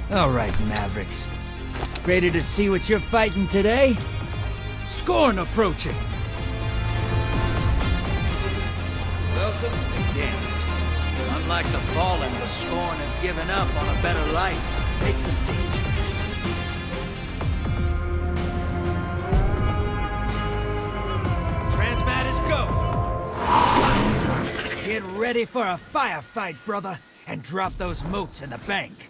All right, Mavericks. Ready to see what you're fighting today? Scorn approaching. Welcome to Gambit. Unlike the Fallen, the Scorn have given up on a better life. Makes them dangerous. Transmat is go! Get ready for a firefight, brother, and drop those motes in the bank.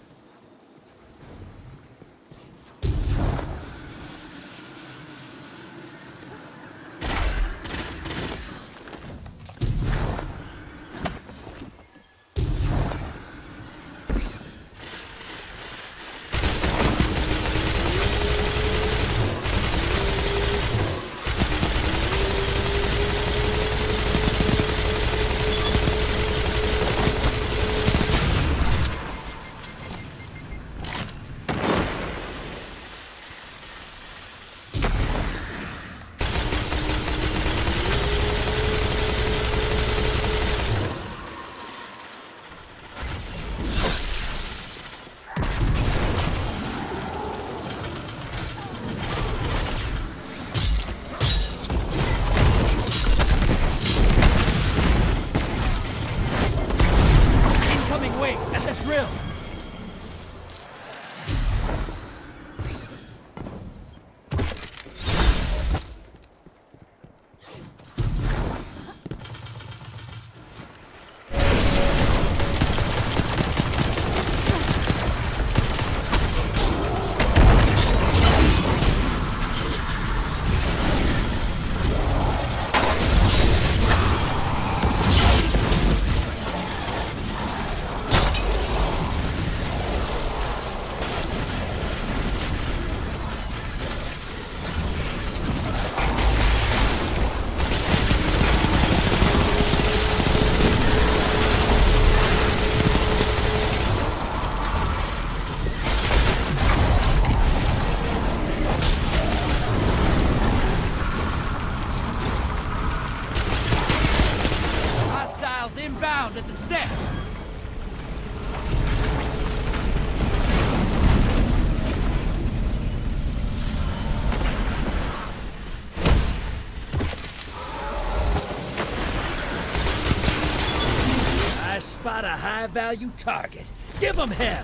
Inbound at the steps. I spot a high-value target. Give them hell.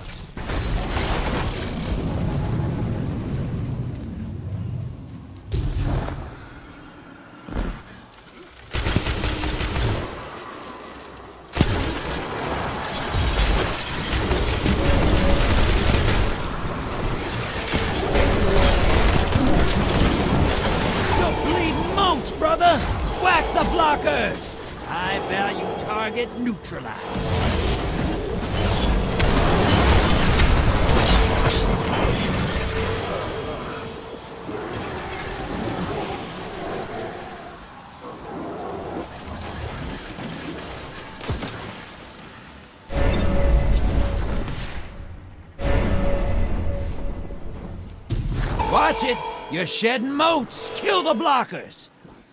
Brother, whack the blockers! High-value target neutralized. Watch it! You're shedding motes! Kill the blockers!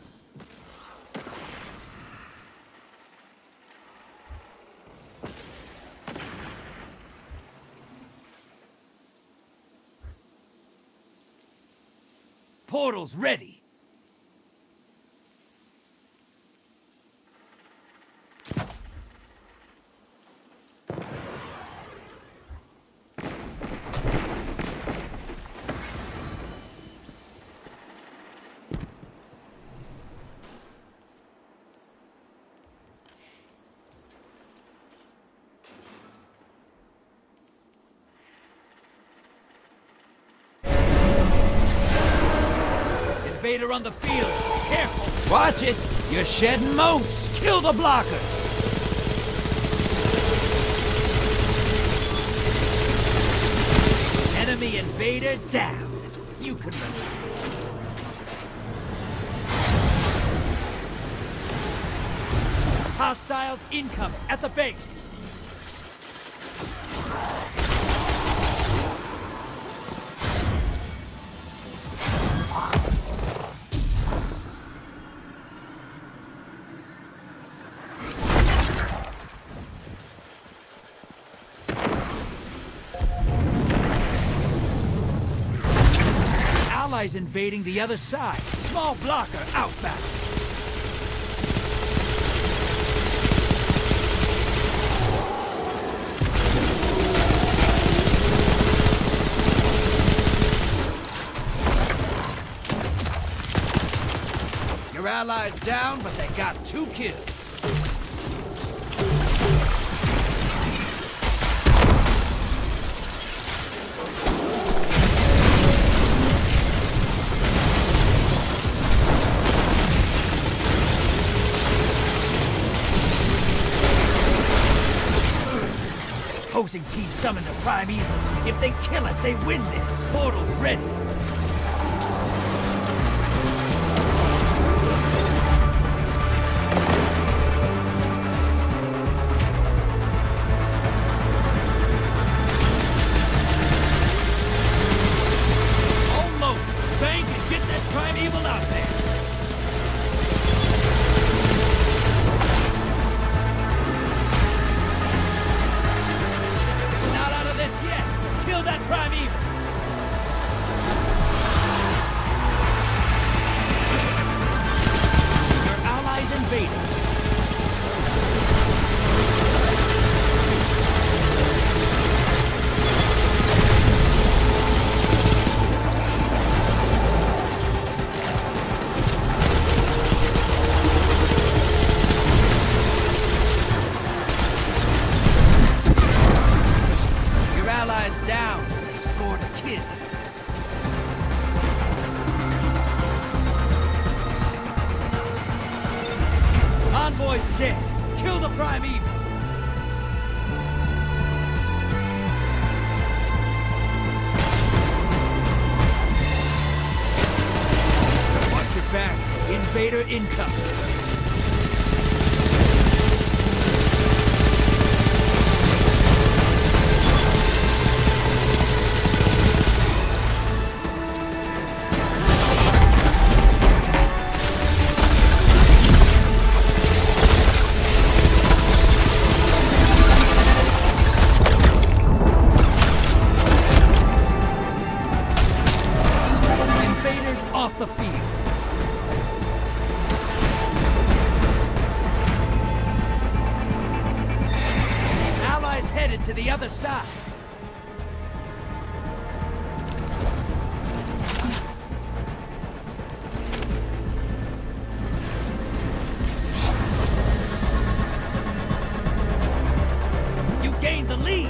Portal's ready. Invader on the field. Careful. Watch it. You're shedding motes. Kill the blockers. Enemy invader down. You can relax. Hostiles incoming at the base. allies invading the other side. Small blocker outback. Your allies down, but they got 2 kills. Opposing team summoned a primeval. If they kill it, they win this. Portal's ready. Almost. Bank and get that primeval out there. That primeval! Your allies invaded. Your allies down. They scored a kill. Envoy's dead. Kill the primeval. Watch your back. Invader incoming. Off the field. Allies headed to the other side. You gained the lead.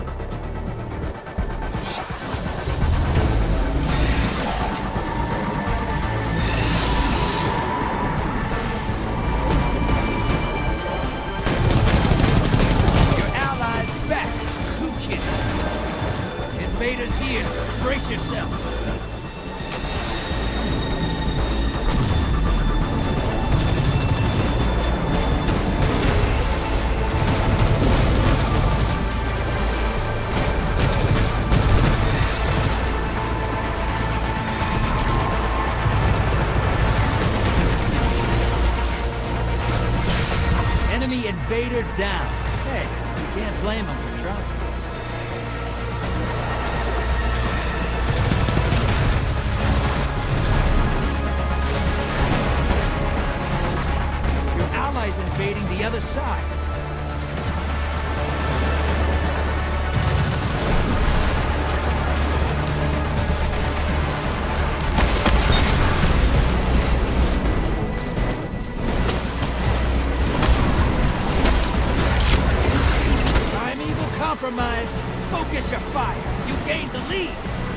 Invaders here. Brace yourself. Enemy invader down. Hey, you can't blame them for trying. Allies invading the other side. Primeval compromised. Focus your fire. You gained the lead.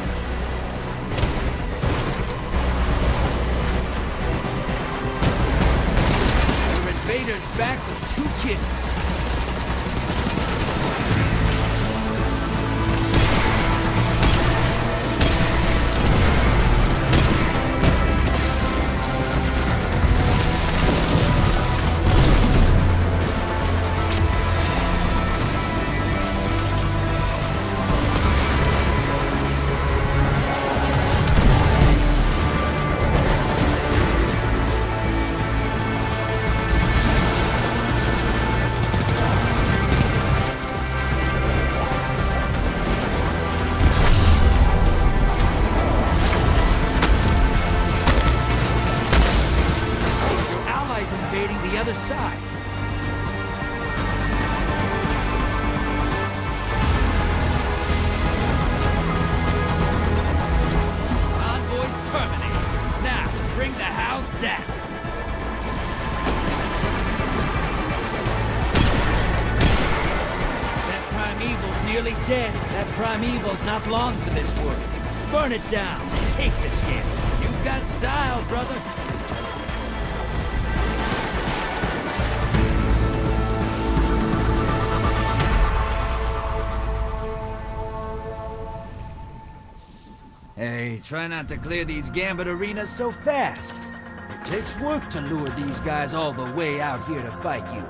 Invaders back with 2 kills. other side. Convoy's terminated. Now, bring the house down. That Primeval's nearly dead. That Primeval's not long for this world. Burn it down. Take this gamble. You've got style, brother. Hey, try not to clear these Gambit arenas so fast. It takes work to lure these guys all the way out here to fight you.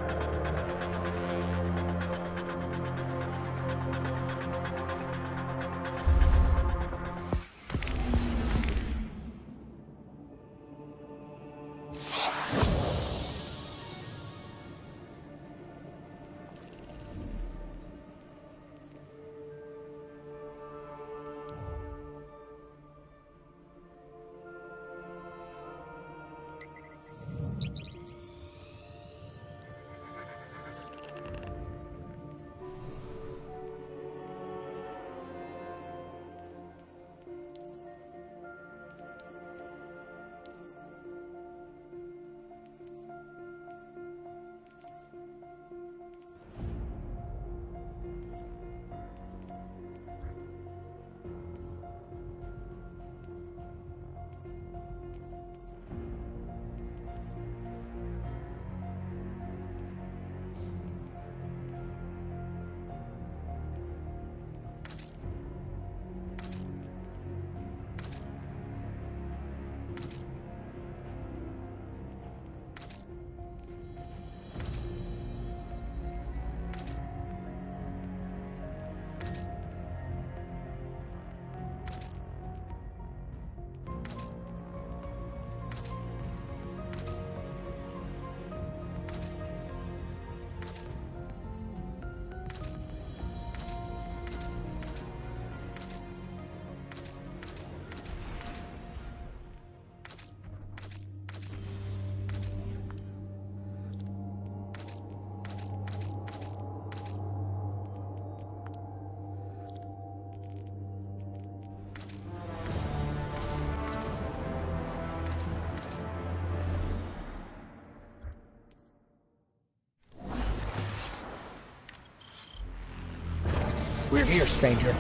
We're here, stranger.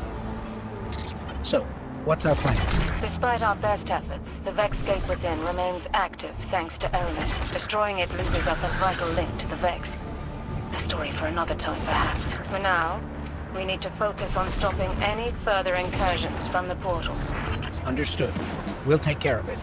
So, what's our plan? Despite our best efforts, the Vex Gate within remains active thanks to Aramis. Destroying it loses us a vital link to the Vex. A story for another time, perhaps. For now, we need to focus on stopping any further incursions from the portal. Understood. We'll take care of it.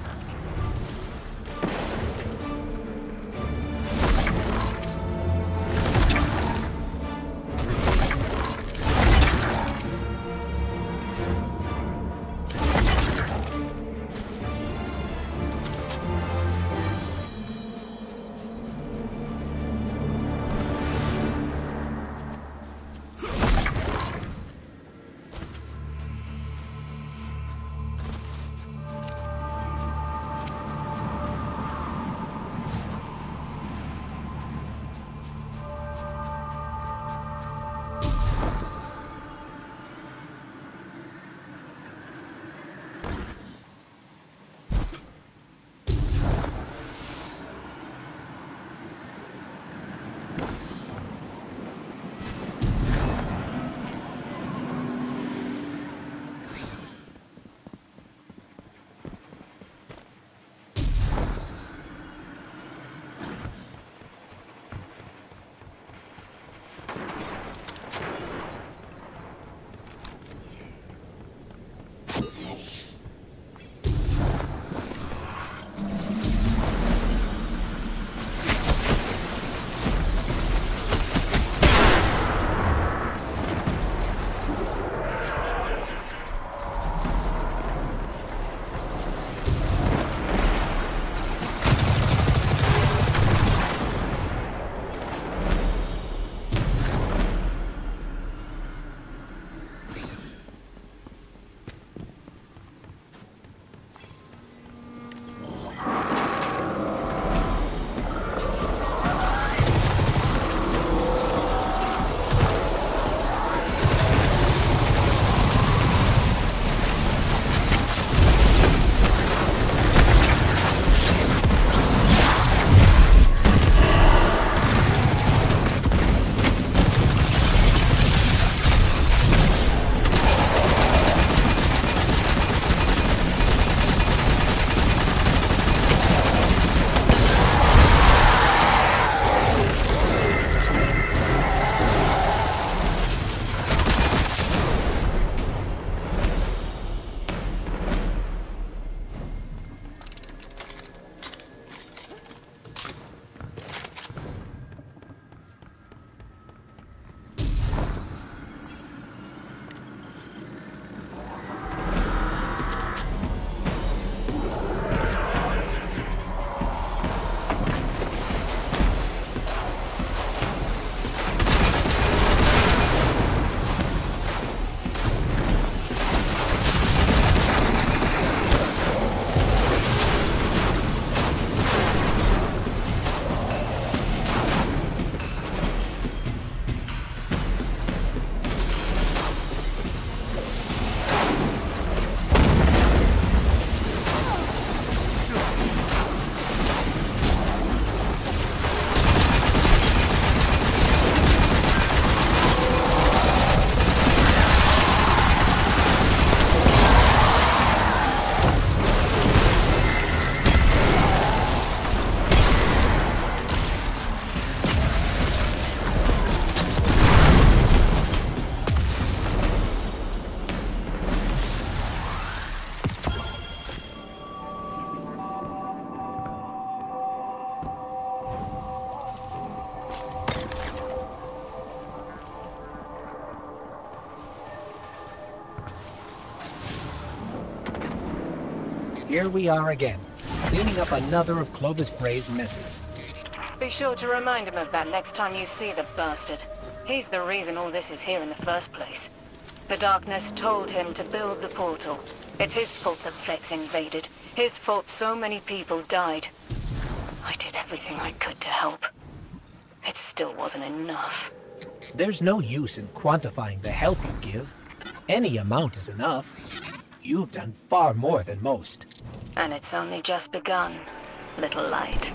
Here we are again, cleaning up another of Clovis Bray's messes. Be sure to remind him of that next time you see the bastard. He's the reason all this is here in the first place. The darkness told him to build the portal. It's his fault the Vex invaded. His fault so many people died. I did everything I could to help. It still wasn't enough. There's no use in quantifying the help you give. Any amount is enough. You've done far more than most. And it's only just begun, little light.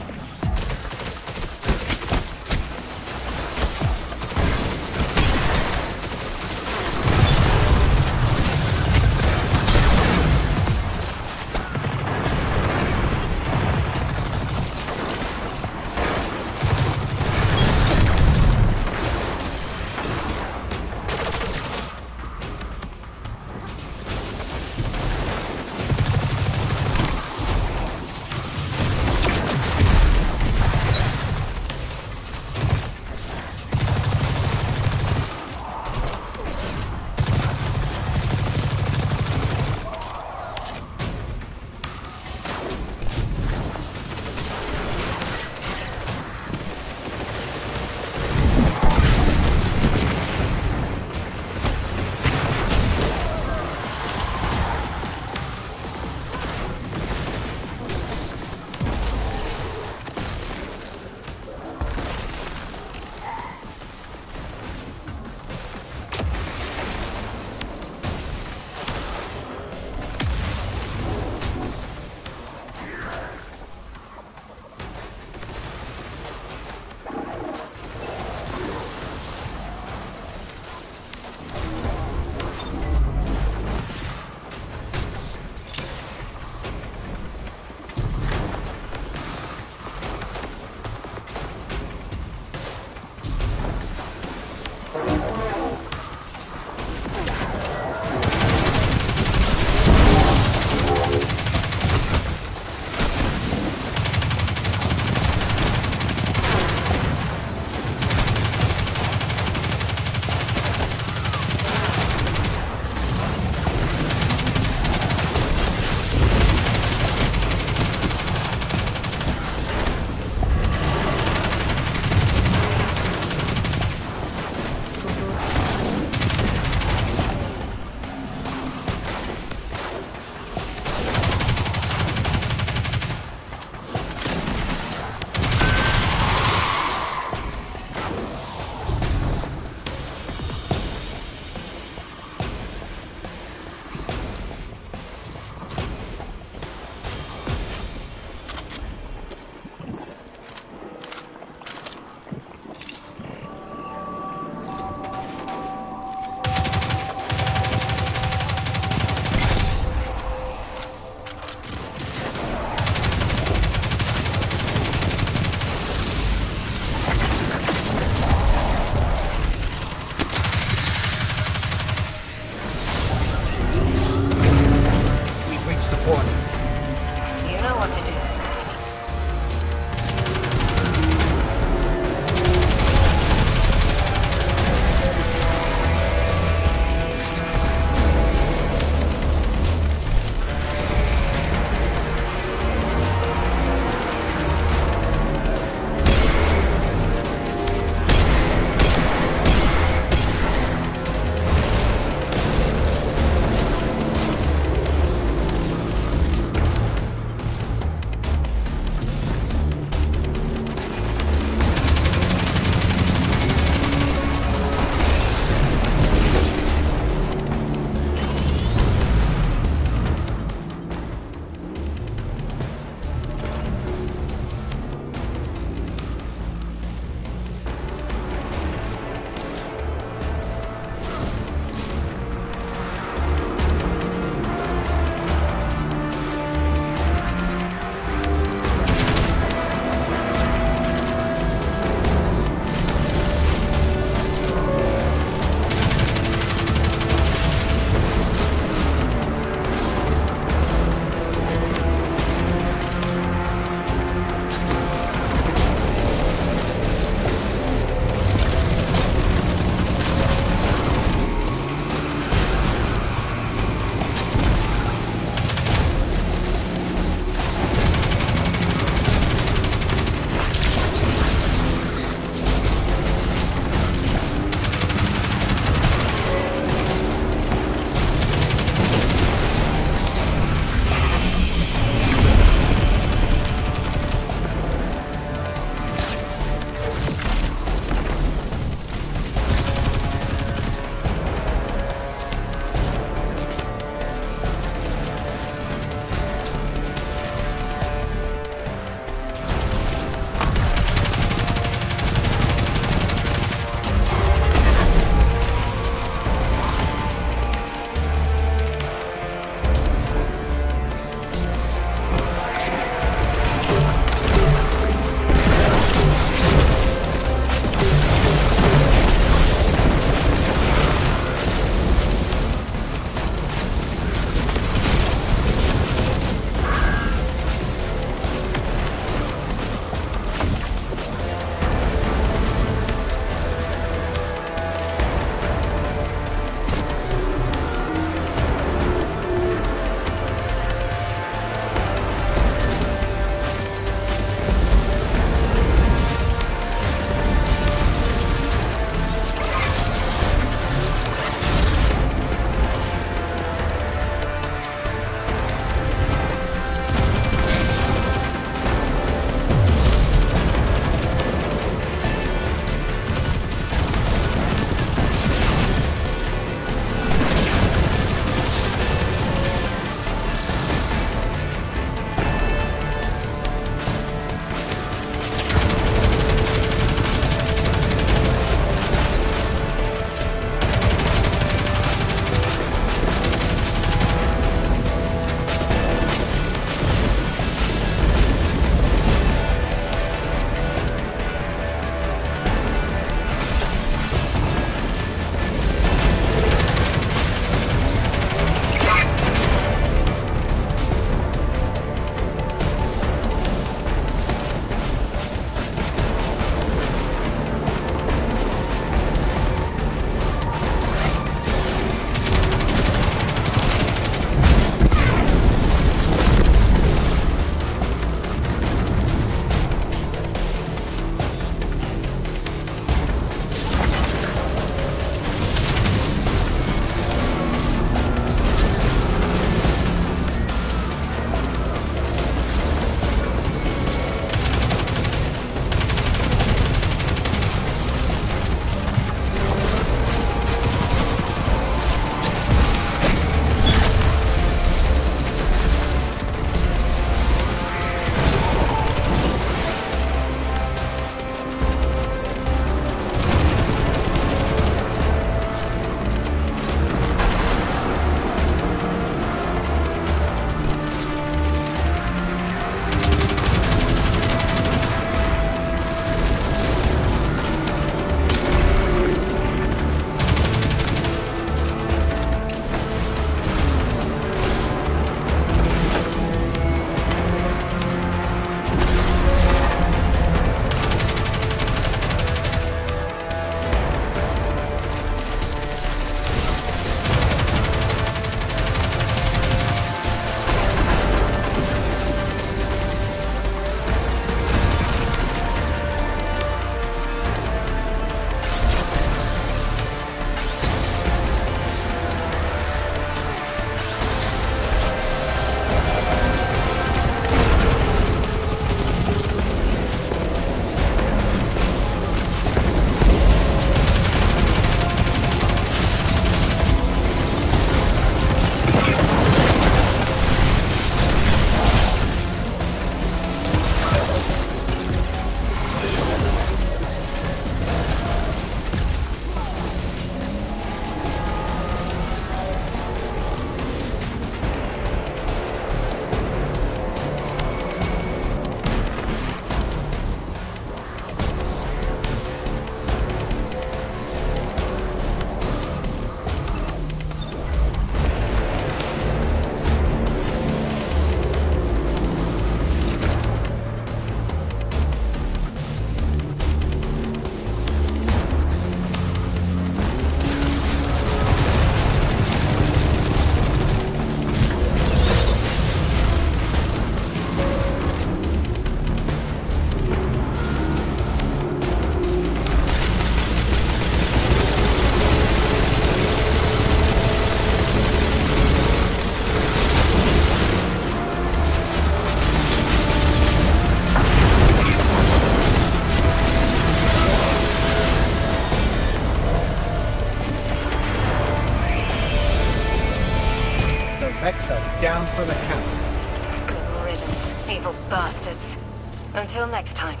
Vex are down for the count. Good riddance, evil bastards. Until next time.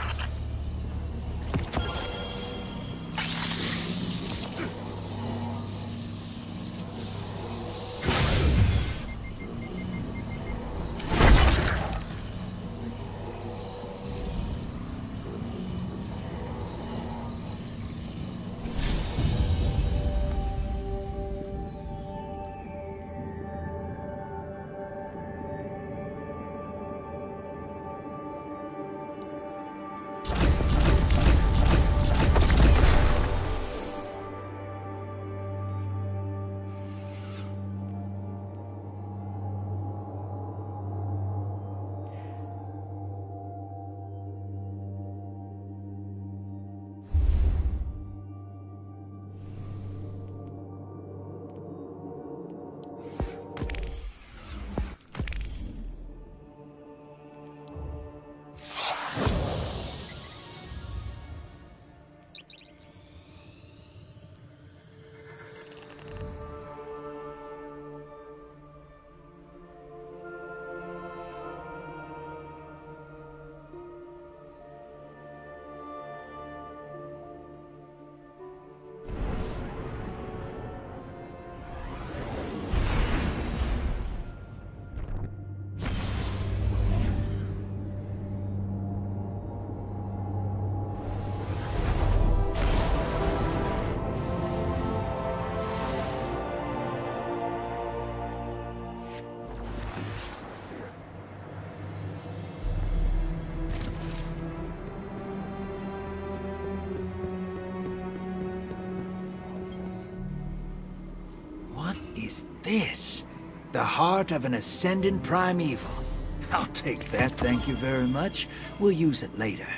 Is this the heart of an Ascendant Primeval? I'll take that, thank you very much. We'll use it later.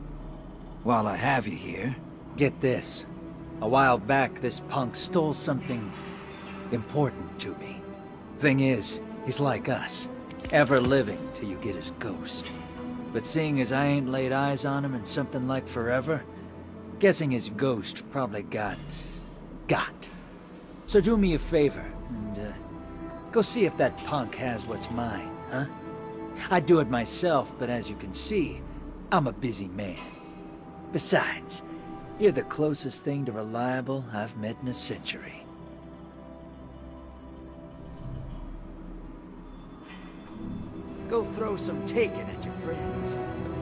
While I have you here, get this. A while back, this punk stole something important to me. Thing is, he's like us, ever living till you get his ghost. But seeing as I ain't laid eyes on him in something like forever, guessing his ghost probably got. So do me a favor, and go see if that punk has what's mine, huh? I'd do it myself, but as you can see, I'm a busy man. Besides, you're the closest thing to reliable I've met in a century. Go throw some taking at your friends.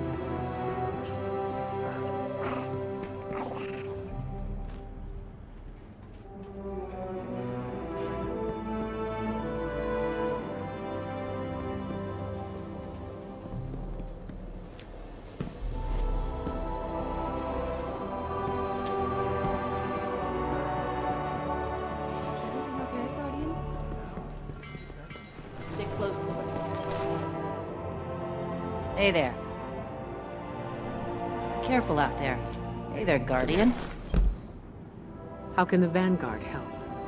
Hey there. Careful out there. Hey there, Guardian. How can the Vanguard help?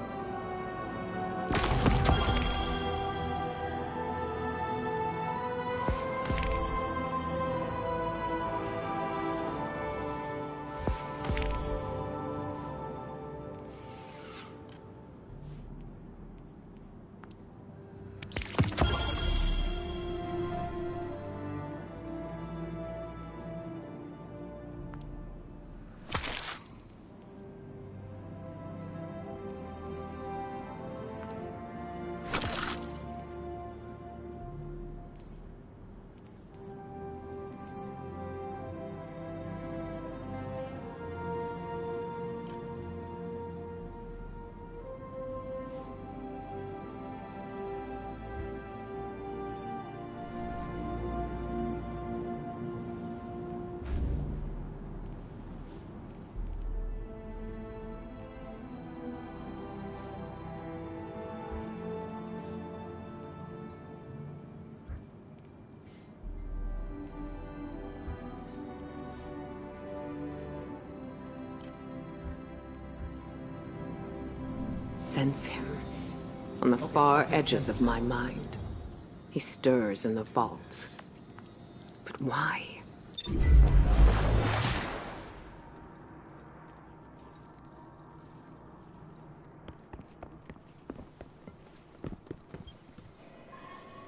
Sense him on the far edges of my mind. He stirs in the vaults. But why?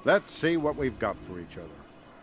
Let's see what we've got for each other.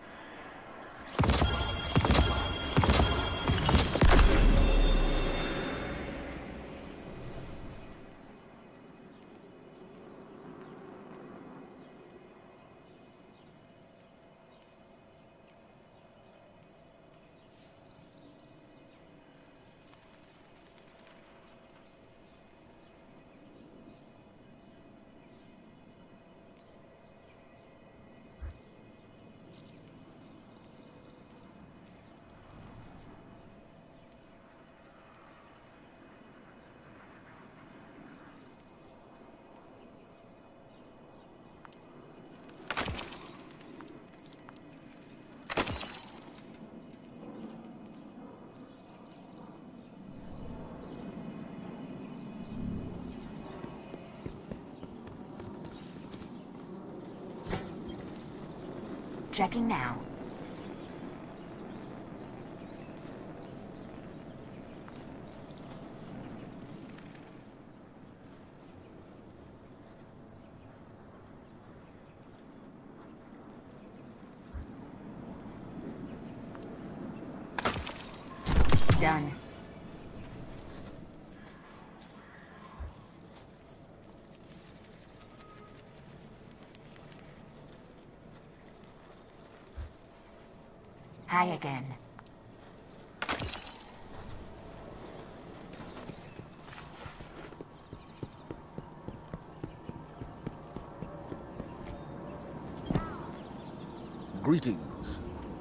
Checking now. Done. Hi again. Greetings.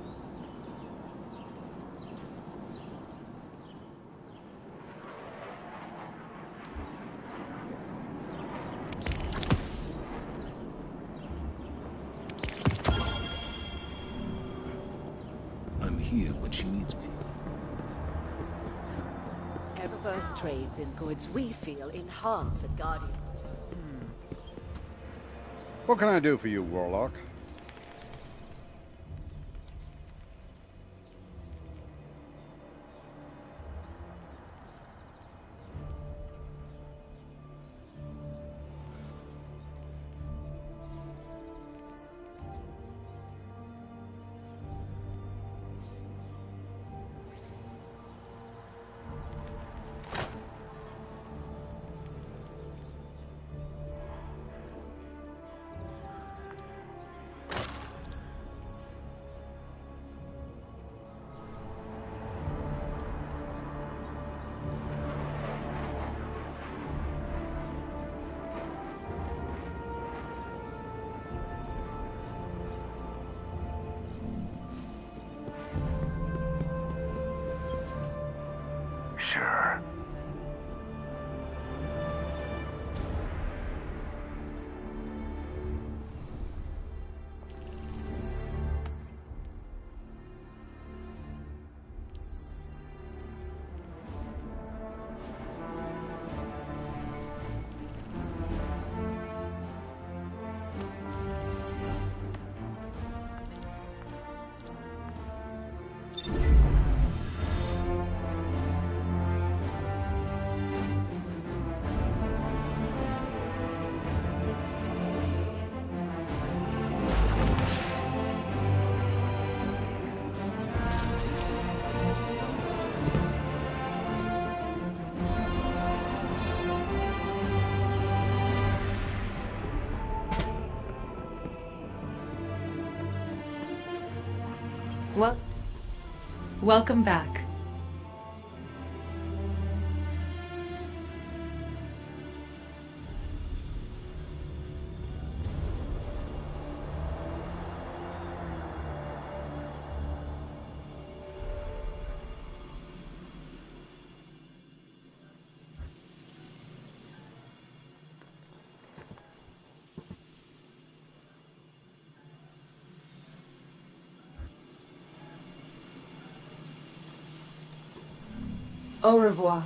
I'm here when she needs me. Eververse trades in goods we feel enhance a Guardian's. What can I do for you, Warlock? Sure. Well, welcome back. Au revoir.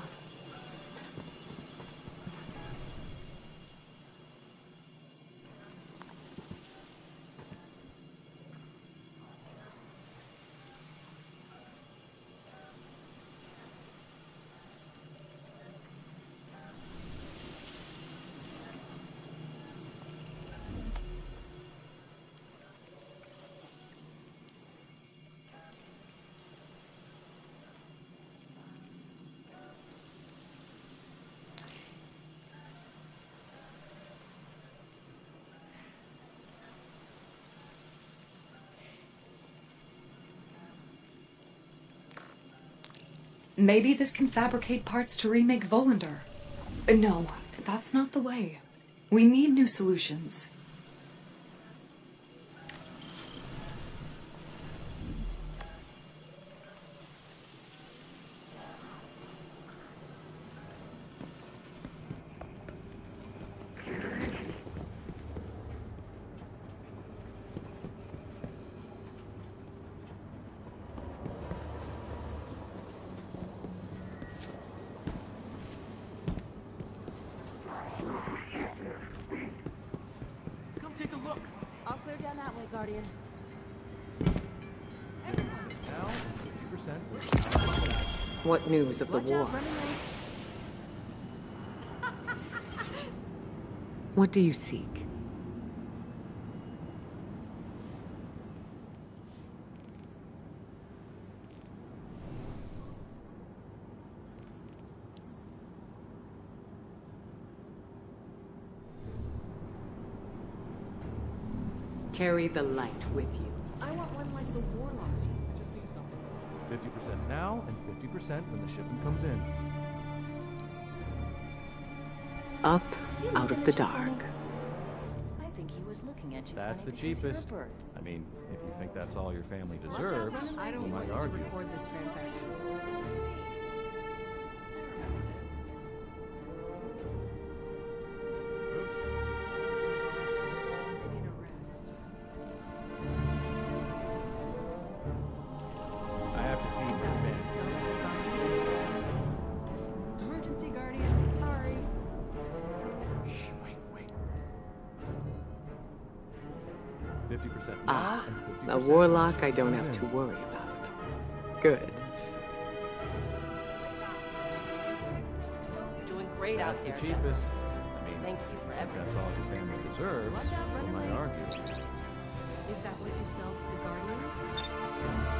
Maybe this can fabricate parts to remake Volander. No, that's not the way. We need new solutions. I'll clear down that way, Guardian. What news of the Watch war? out, running late. What do you seek? Carry the light with you. I want one like the Warlocks use. 50% now and 50% when the shipment comes in. Up out of the dark. I think he was looking at you. That's the funny because you're a cheapest. bird. I mean, if you think that's all your family Watch out, deserves, running late. you might argue. record this transaction. I need a rest. I have to feed Is my that what you family. sell to the Guardian? Emergency, Guardian. Sorry. Shh, wait. 50% now Ah, and 50% a when warlock the I don't shipment have comes to in. worry about. Good. You're doing great That's out the there. cheapest. I mean, Thank you for if everything. that's all your family deserves, Watch out, you running might late. argue. Is that what you sell to the Guardians?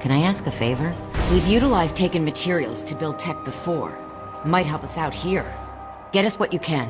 Can I ask a favor? We've utilized taken materials to build tech before. Might help us out here. Get us what you can.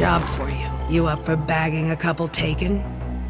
job for you. You up for bagging a couple taken?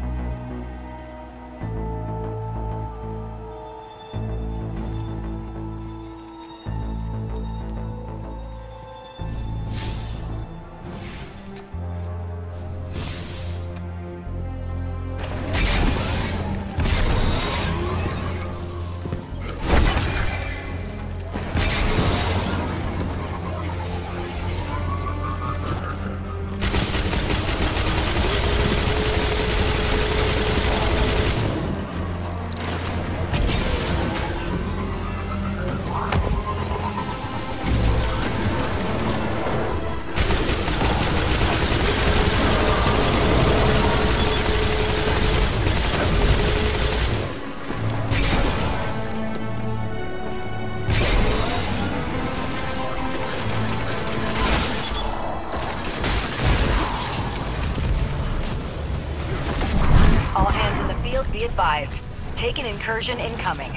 Be advised. Take an incursion incoming.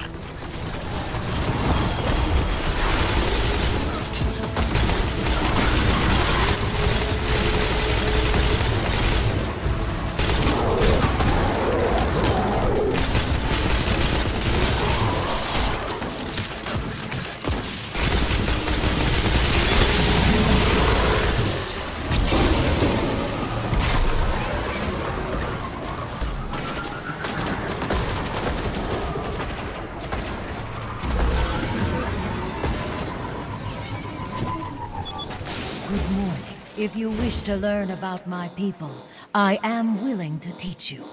If you wish to learn about my people, I am willing to teach you.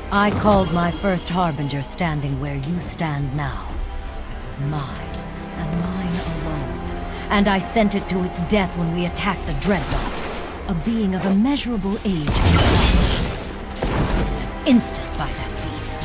I called my first Harbinger standing where you stand now. It was mine, and mine alone. And I sent it to its death when we attacked the Dreadnought, a being of immeasurable age, instant by that beast.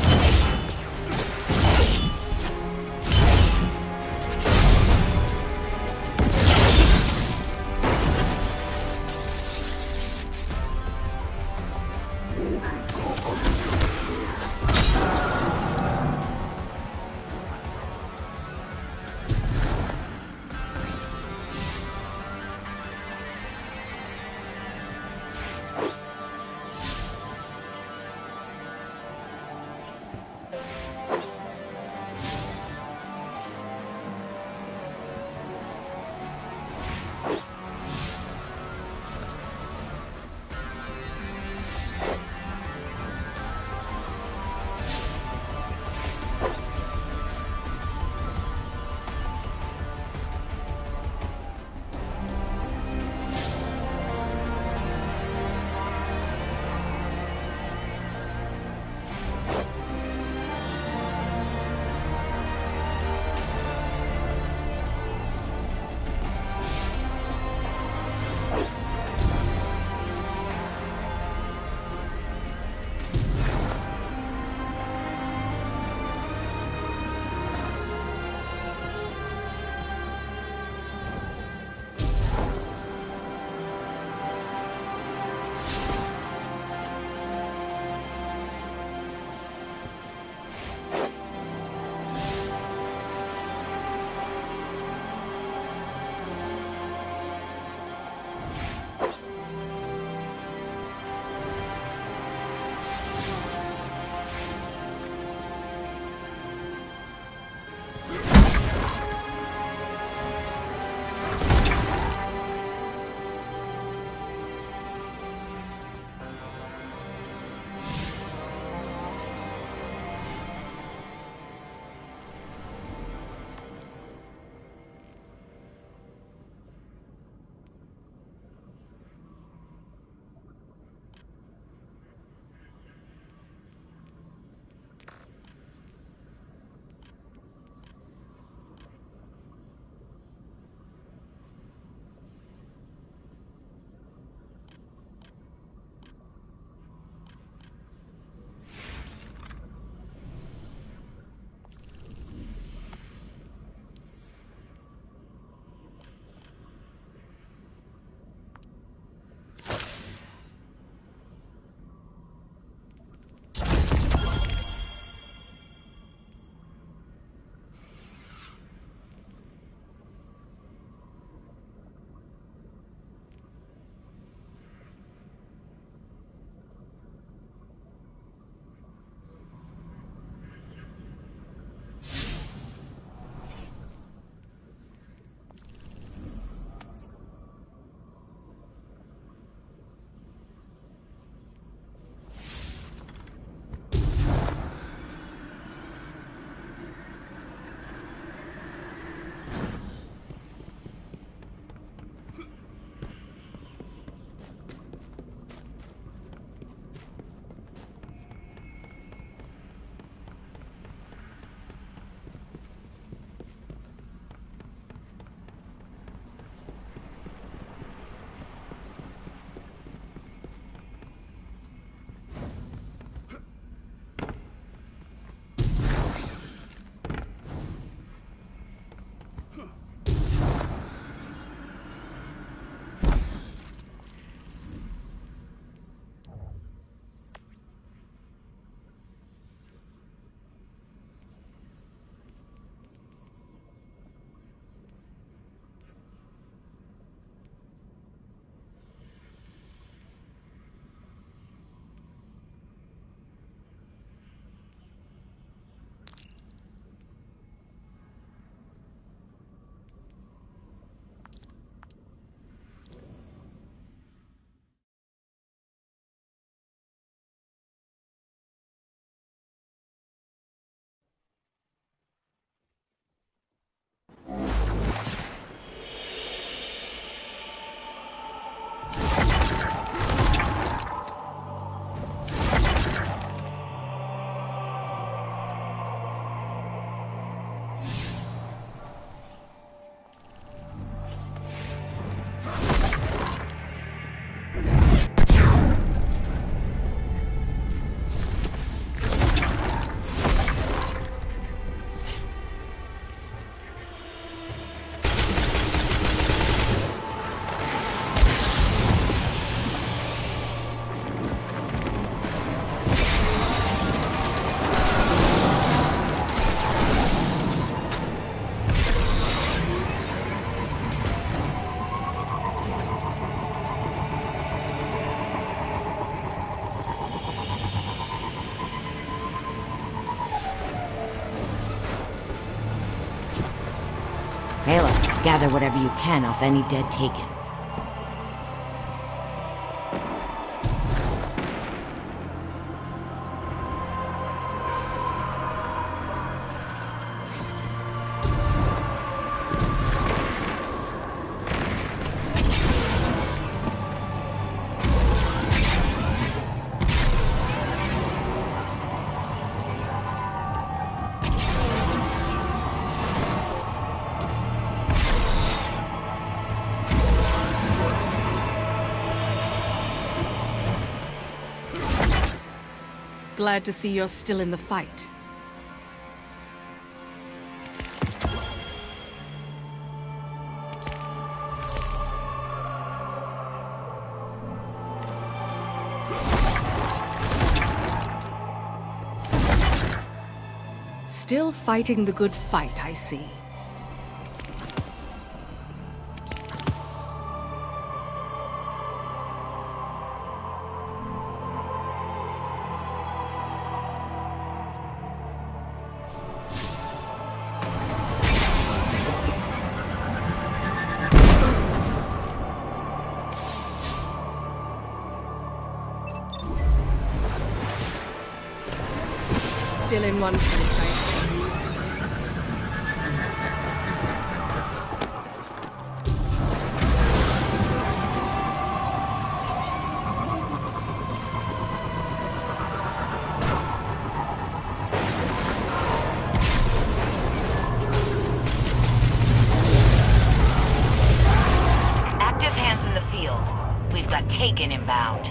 Kayla, gather whatever you can off any dead Taken. Glad to see you're still in the fight. Still fighting the good fight, I see. Still in one place, I see. Active hands in the field. We've got Taken inbound.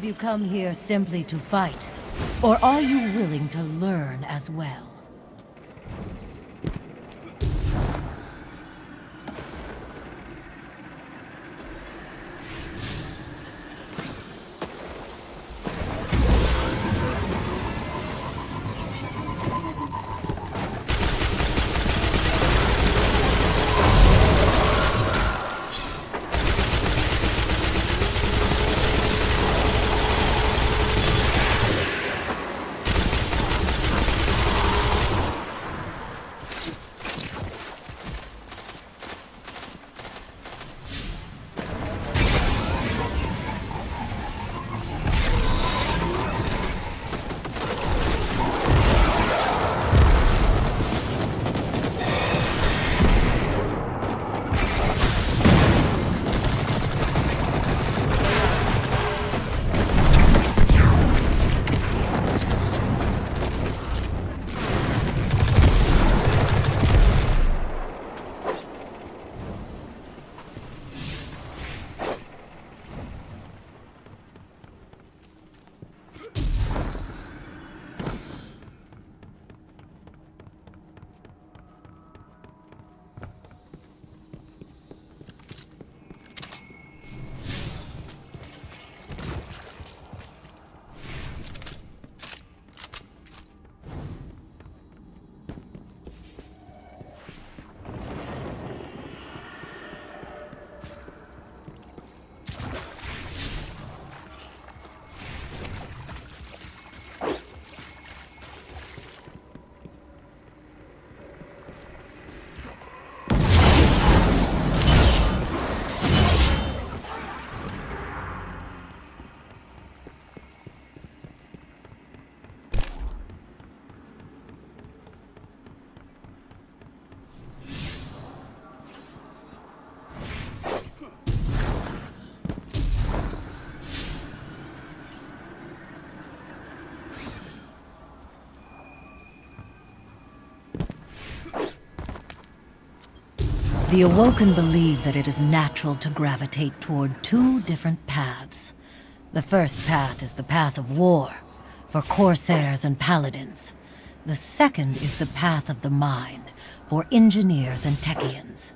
Have you come here simply to fight? Or are you willing to learn as well? The Awoken believe that it is natural to gravitate toward two different paths. The first path is the path of war, for Corsairs and Paladins. The second is the path of the mind, for engineers and Techians.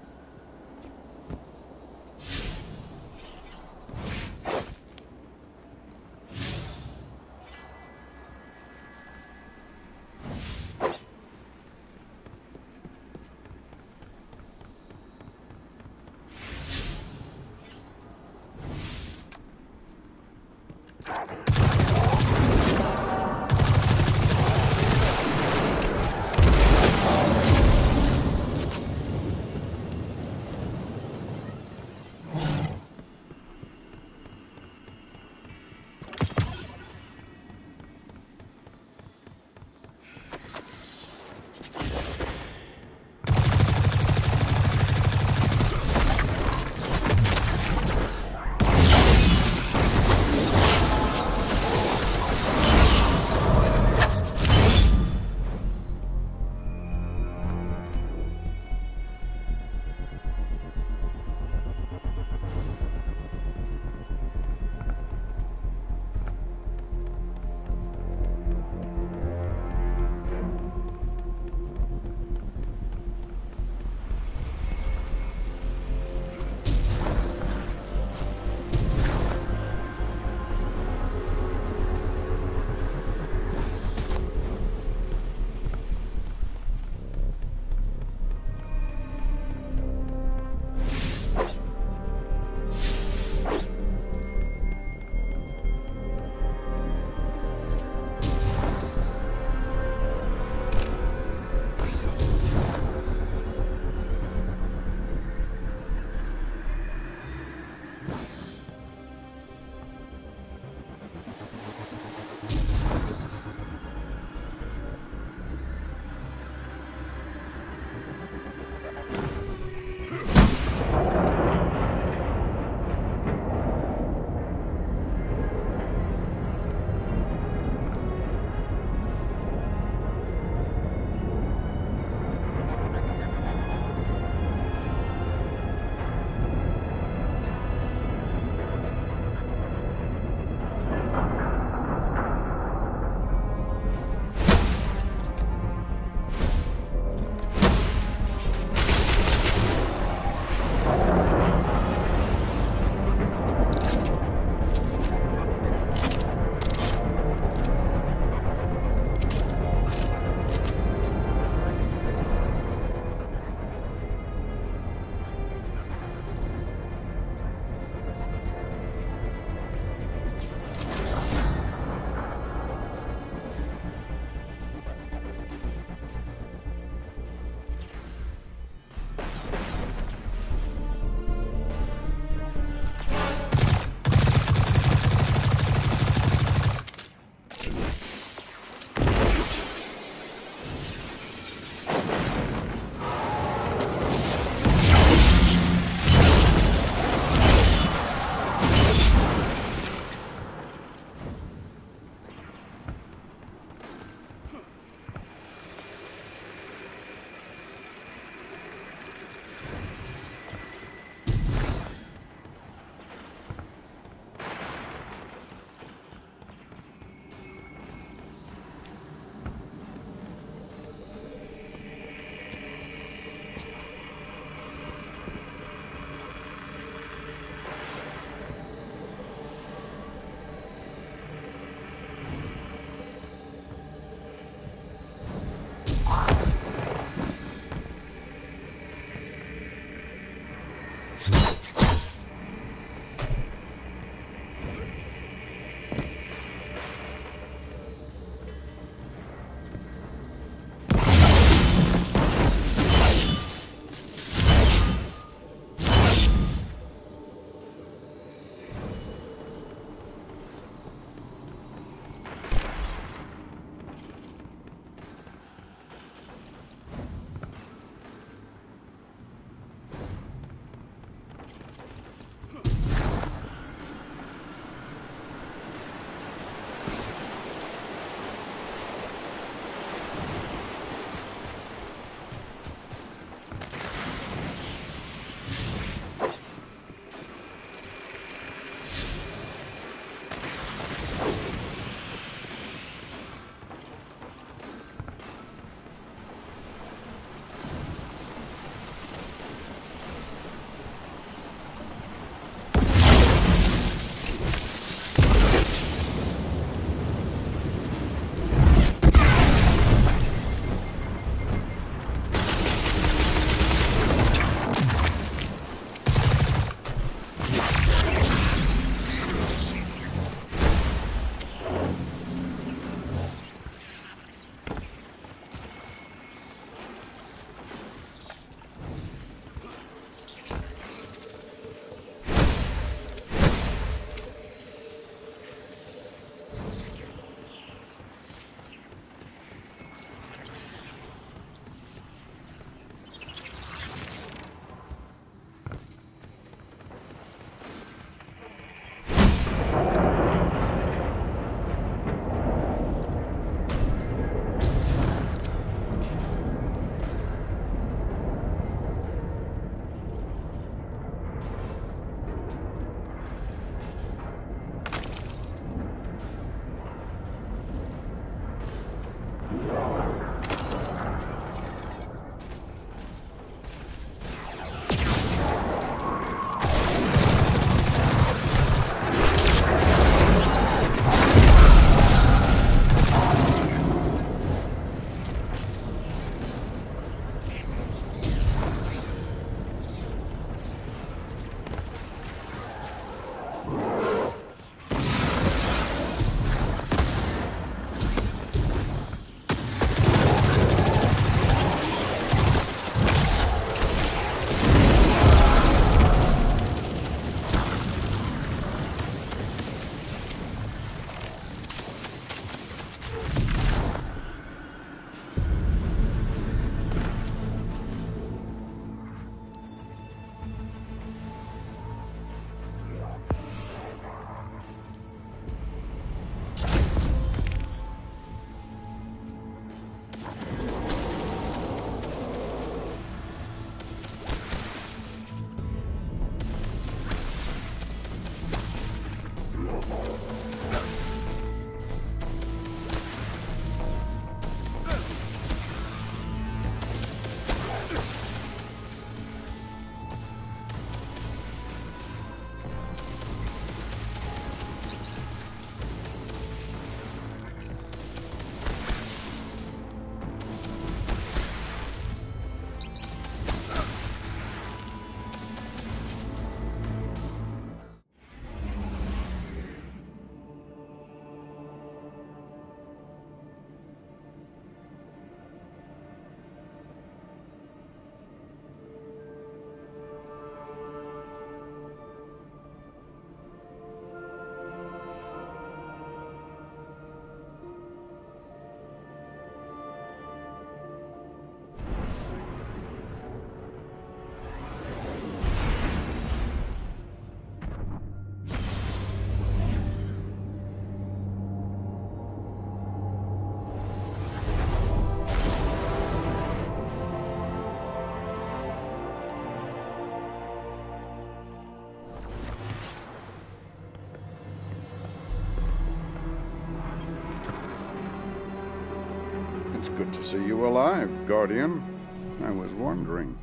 Good to see you alive, Guardian. I was wondering.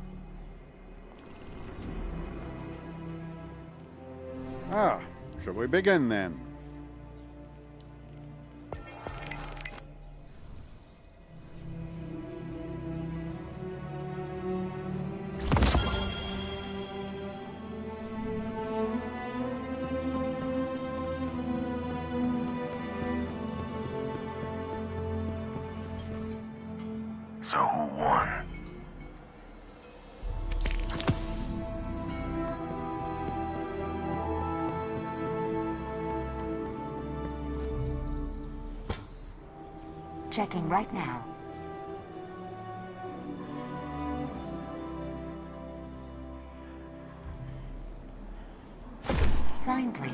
Shall we begin then? So who won? Checking right now. Sign, please.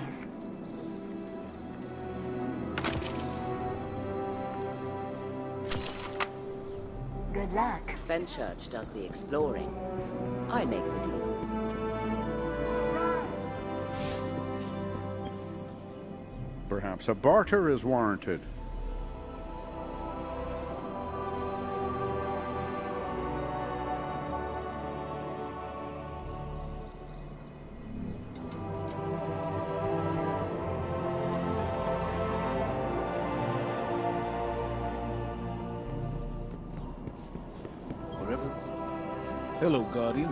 Good luck. Fenchurch does the exploring. I make the deal. Perhaps a barter is warranted. Hello, Guardian.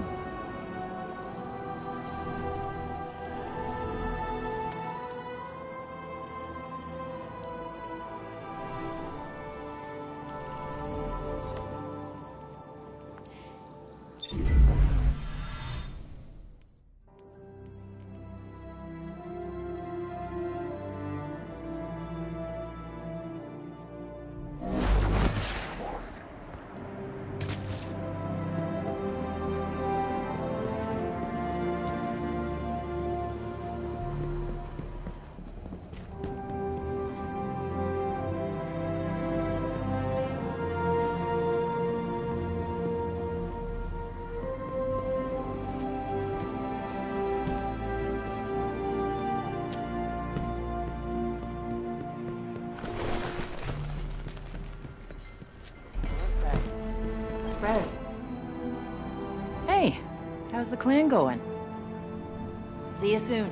Hey, how's the clan going? See you soon.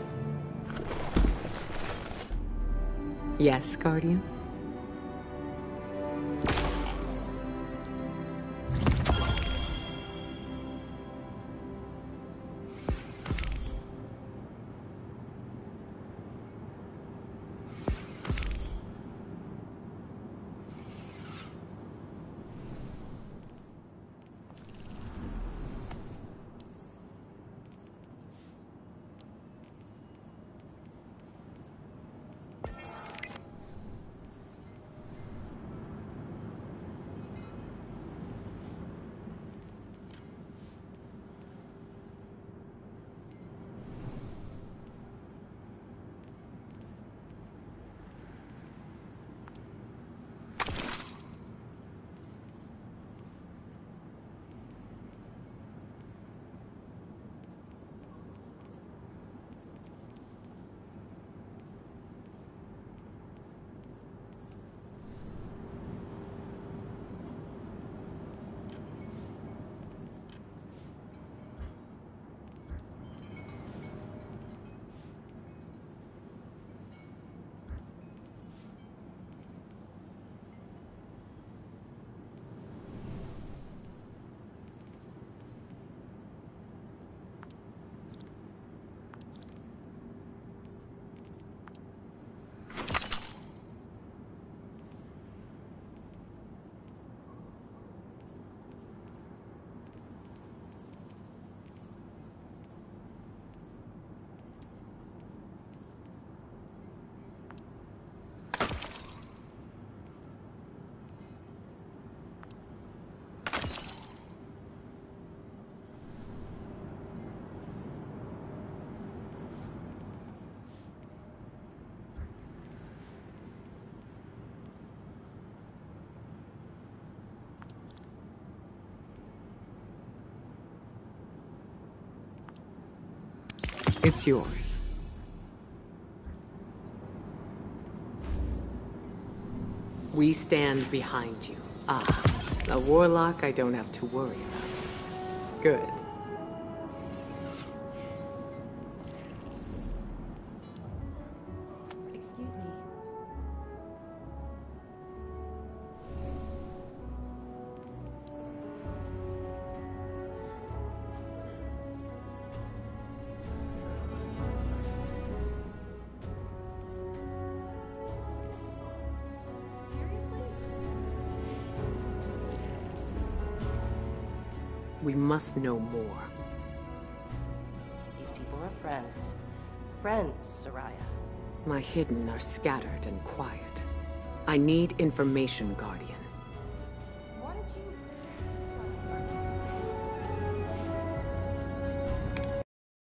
Yes, Guardian? It's yours. We stand behind you. Ah, a warlock I don't have to worry about. Good. Excuse me. We must know more. These people are friends. Friends, Soraya. My hidden are scattered and quiet. I need information, Guardian.